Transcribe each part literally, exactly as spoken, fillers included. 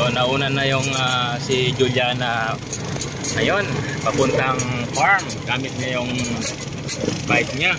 So nauna na yung uh, si Juliana ngayon papuntang farm gamit niya yung bike niya.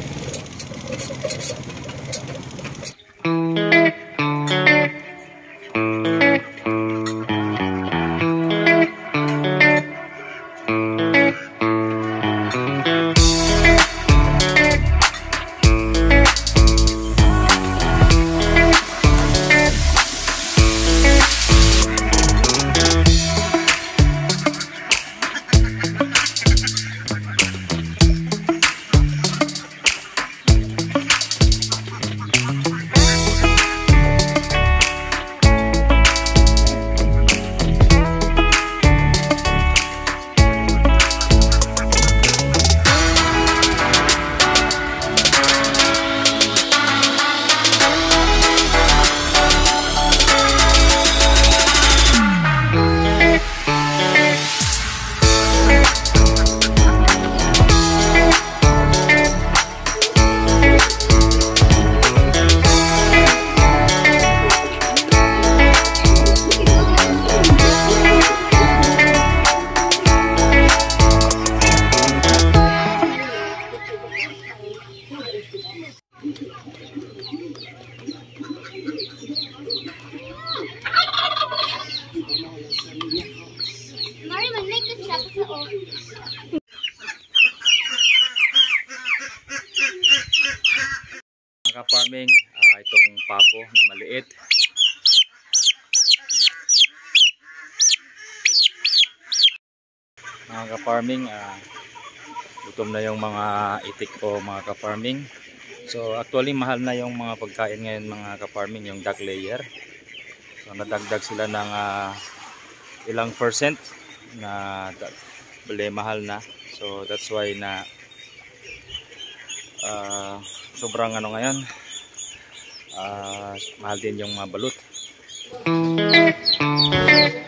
Mga ka-farming, uh, itong pabo na maliit. Mga ka-farming, uh, gutom na yung mga itik ko mga ka-farming. So actually mahal na yung mga pagkain ngayon mga ka-farming, yung duck layer. So nadagdag sila ng uh, ilang percent na bali mahal na. So that's why na uh, sobrang ano ngayon, uh, mahal din yung mga balut.